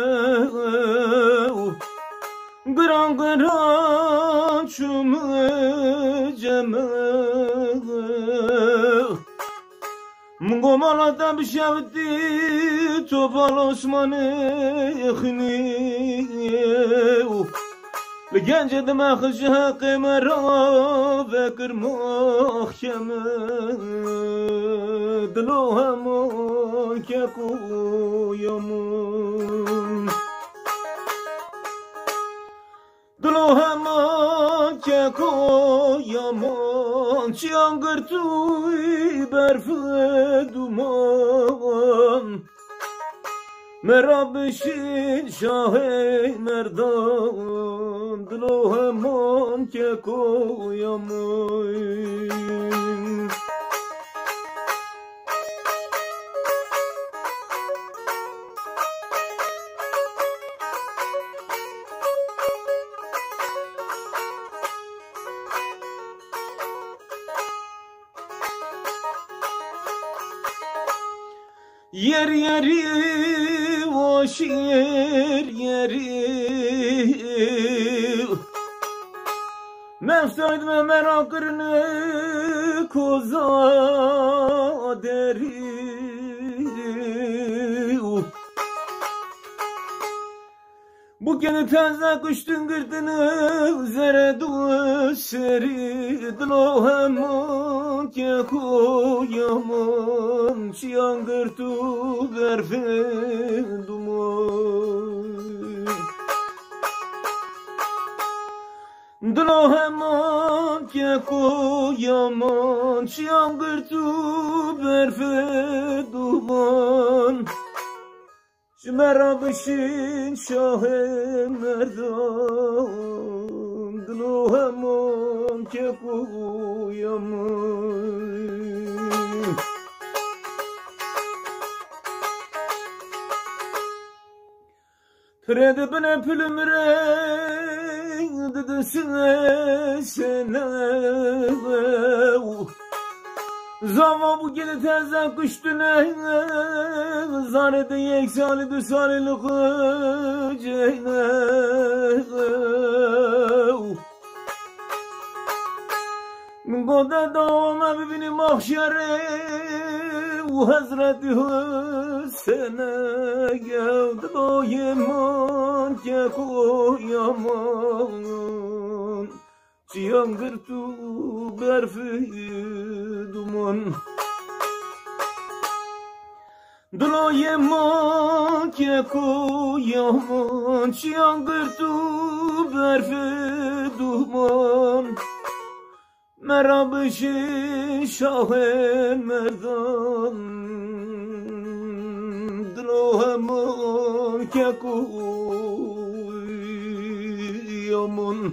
Gran gran çumeceme Mgomala da bişevdi Topal Osman'ı ekhni Gence demek jehke mera Vekir mahkeme Dilo hamon ke koyamon Dilo hamon ke koyamon Çiyangır tuy berfe duman Merabişin şahe merdan Dilo hamon ke koyamon Yer yeri hoş yeri Mefsayd ve merakırını koza deri Bu kene taze kuştun gırdını zere düşeri Dilo hamon ke koyamon Çiyangır tu berfe duman Dilo hamon ke koyamon Çiyangır tu berfe duman Merabişin şahe merdan Dilo hamon ke koyamon Tredi bine pülümre Dedesine sene Zama bu geli terzen kuştune Zanedi yeksali düsalilik ceyne Goda davama bibini mahşere Hazreti Hüseyin'e geldi doyemon ke koyamon Çiyangır tu berfi duman Dilo yemon ke koyamon Çiyangır tu berfi duman Merabişi şahe merdan Dilo hamon ke koyamon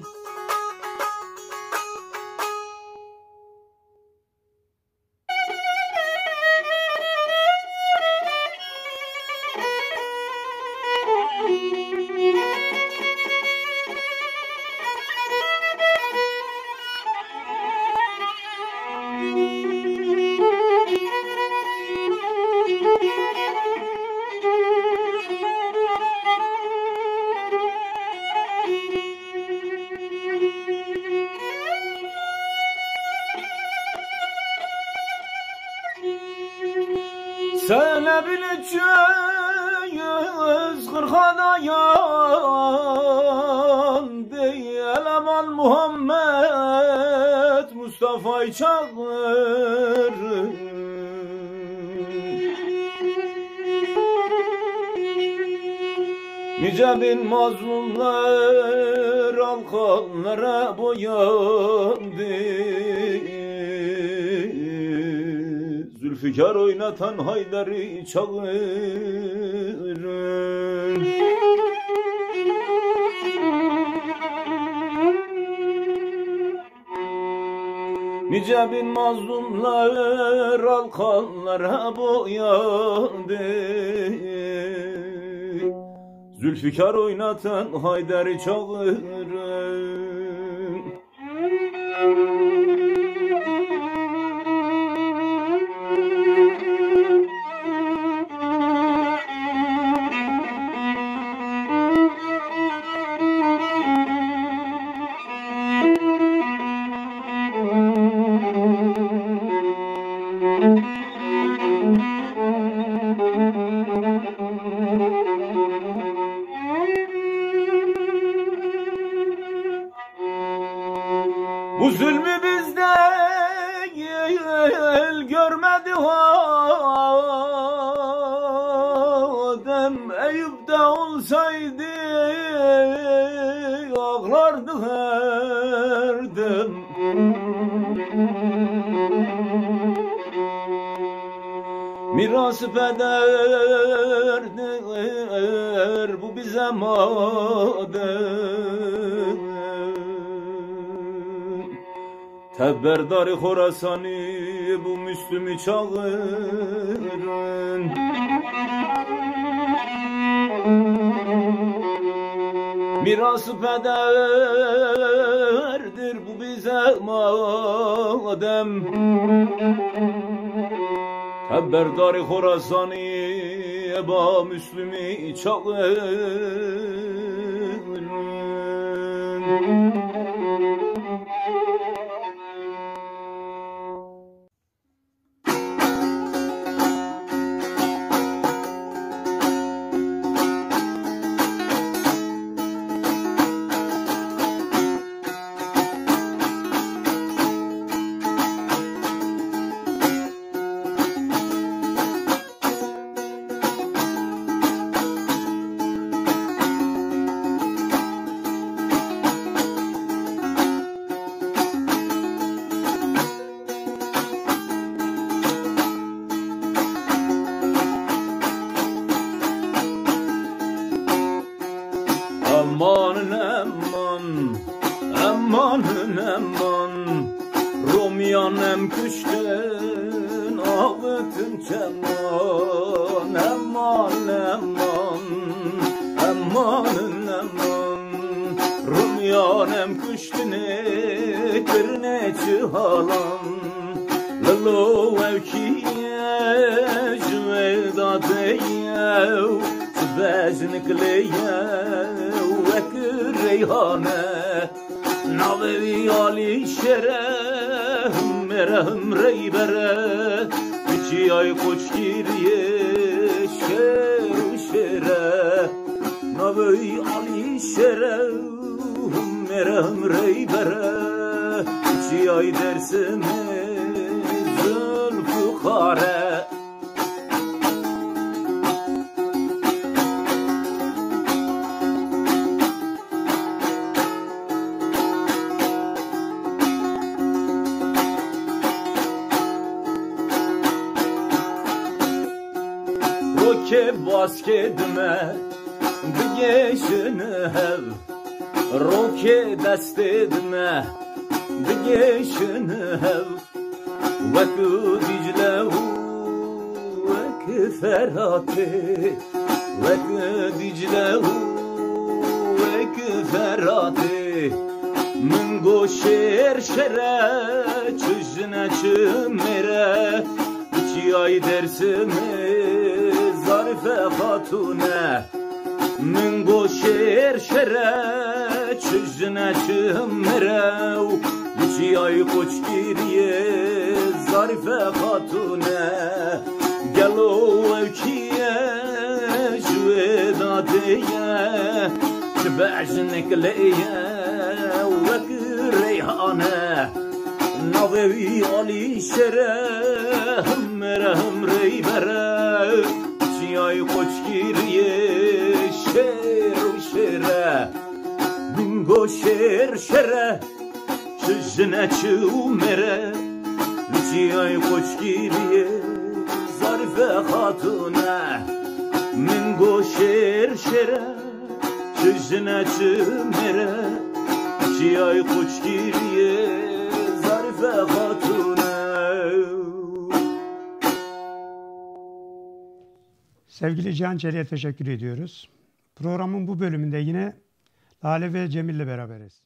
Sana bileceğim kırkanayan değil aman Muhammed Mustafa'yı çağır. Nice bin mazlumlar halkanlara boyandı. Zülfikar oynatan Haydar'ı çağırın. Nice bin mazlumlar halkanlara boyandı. Zülfikar oynatan Haydar'ı çağırın. Bu zulmü bizde görmedi Adem. Eyüp'te olsaydı ağlardı her dem. Mirası pederdir bu bize madem. Tebberdar-ı Horasan'ı bu Müslüm'ü çağırın. Mirası pederdir bu bize madem. Tebberdar-ı Horasan'ı bu Müslüm'ü çağırın. Amanın aman, amanın aman, Romyanem küşten ağıtın çaman. Aman aman, amanın aman, Romyanem küştüne kırne çıhalan. Lalo evkiye jüvedateyev, Beznikleyev vekir reyhane. Navevi Ali şeref merhem reybere. Üçü ay koç giriye şere. Navevi Ali şeref merhem reybere. Üçü ay dersime zülfukare. Roke baskedme digeşini hev. Roke destedme digeşini hev. Vekü Diclehu vekü Ferhat'ı. Vekü Diclehu vekü Ferhat'ı. Min goşer şere çüzüne çümere. İki ay dersimi Zarife Hatun'e. Min goşer şere çüzüne çümere. İki ay koç giriye Zarife Hatun'e. Gel o evkiye jüve نادية تبعجنك ليا وك ريحانة نظري علي شرا هم ريبرا شياي قوشكيري شير وشرا منغو شير شرا شجنا شومرا شياي قوشكيري ظرف خاتونا منغو شير شرا شجنا شومرا شياي قوشكيري ظرف خاتونا. Sevgili Cihan Çelik'e teşekkür ediyoruz. Programın bu bölümünde yine Lale ve Cemil'le beraberiz.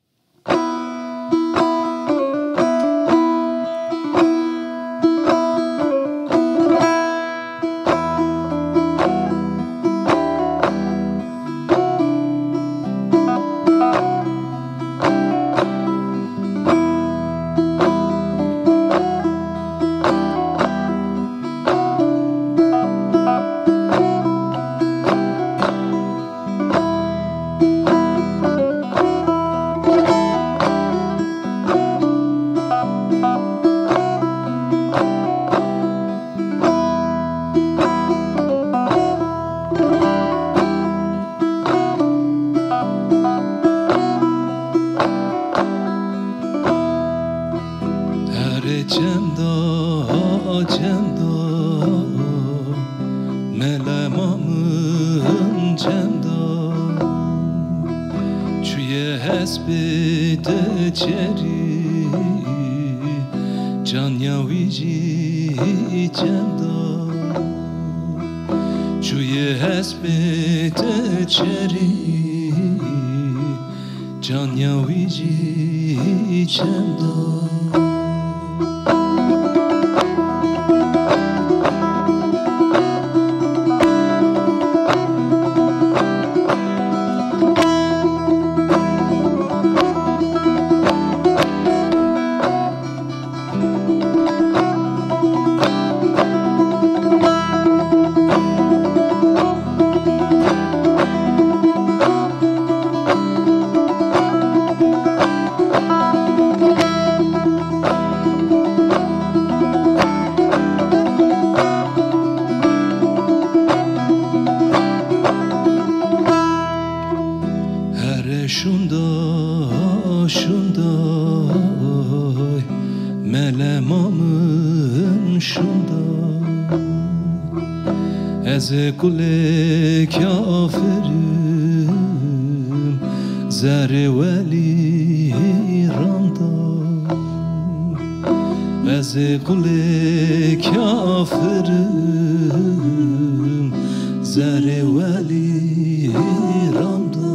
Kule kafirim zerre veli randa Eze kule kafirim zerre veli randa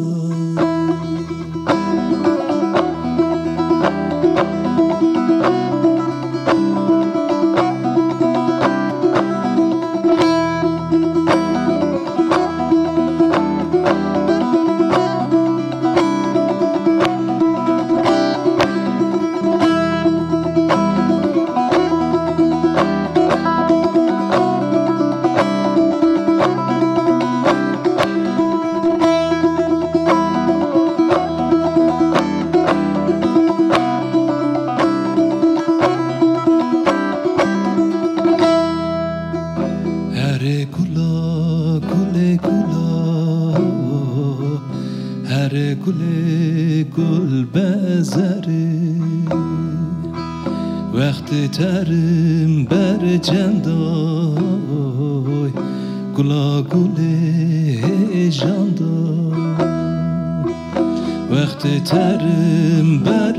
Terim ber cendoy Gula gule jandoy Vakti terim ber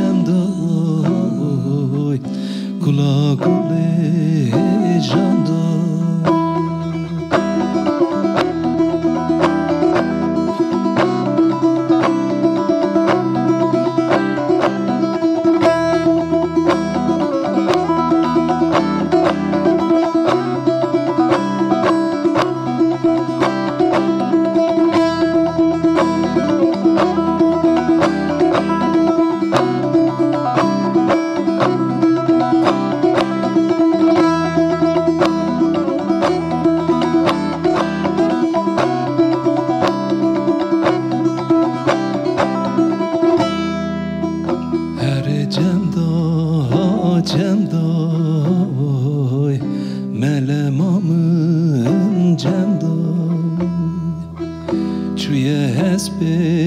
cendoy Gula gule jandoy جندای چوی حسب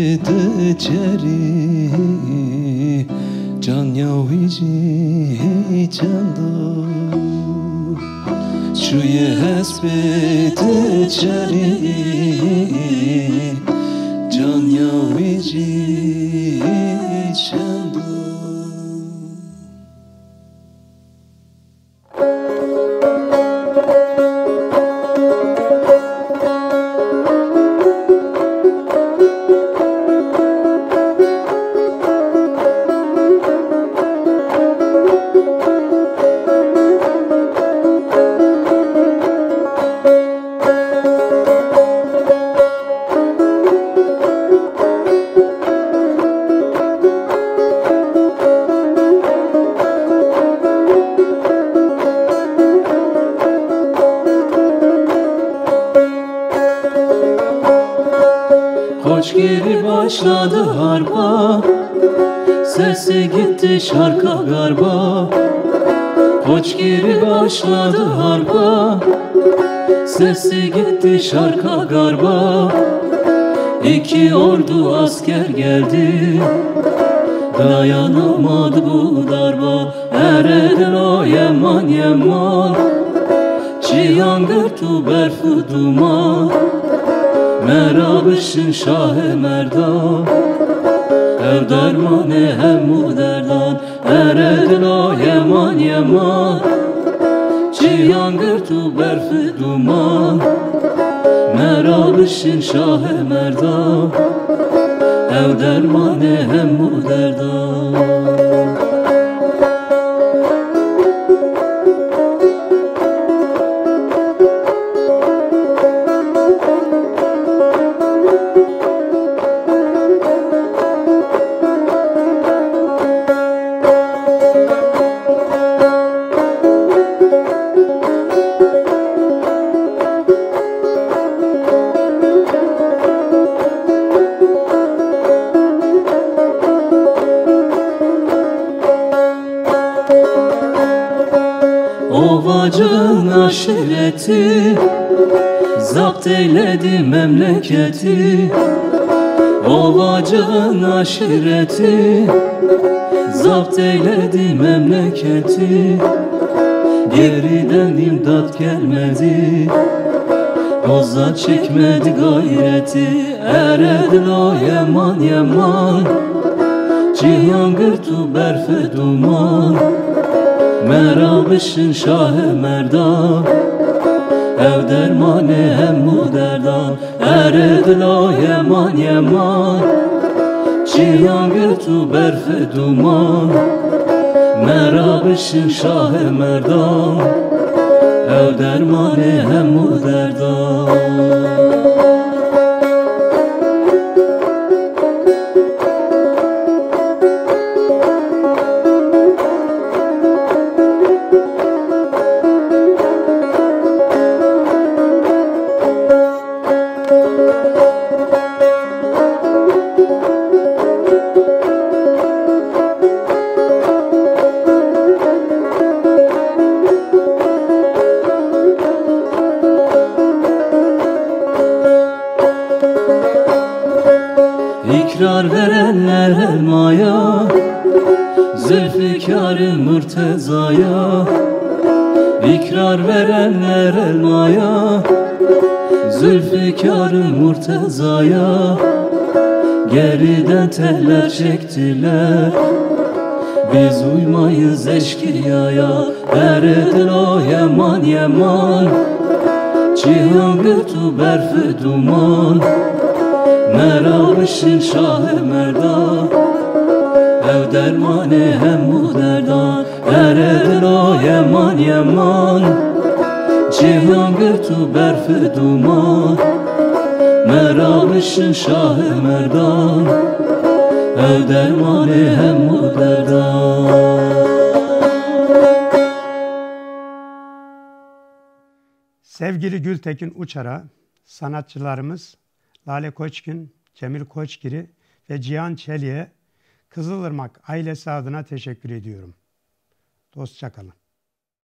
دچری جان یاویجی جندای چوی حسب دچری جان یاویجی جندای Koçgiri başladı harpa, sesi gitti şarka garba. Koçgiri başladı harpa, sesi gitti şarka garba. İki ordu asker geldi, dayanamadı bu darba. Eredin o yaman yaman, Cihangır berfu duman. Merabışın şahı merdan, ev dermanı hemmu derdan. Eredin o yaman yaman, Cihangır berfu duman. Merabışın şahı merdan, ev dermanı hemmu derdan. Ovacın aşireti zapt eyledi memleketi. Ovacın aşireti zapt eyledi memleketi. Geriden imdat gelmedi, Boza çekmedi gayreti. Eredin o yaman yaman, Cihangır berfe duman. Merabışın şahı merdan, ev dermanı hemmu derdan. Eredin o yaman yaman, Cihangır berfe duman. Merabışın şahı merdan, ev dermanı hemmu derdan. İkrar verenler elmaya, Zülfikar-ı Murteza'ya. İkrar verenler elmaya, Zülfikar-ı Murteza'ya. Geriden teller çektiler, biz uymayız eşkıyaya. Eredin o yaman yaman, Cihangır berfe duman. Merabışın şahı merdan, ev dermanı hemmu derdan. Eredin o yaman yaman, Cihangır berfe duman. Merabışın şahı merdan, ev dermanı hemmu derdan. Sevgili Gültekin Uçar'a sanatçılarımız Lale Koçgin, Cemil Koçgiri ve Cihan Çelik'e Kızılırmak ailesi adına teşekkür ediyorum. Dostça kalın.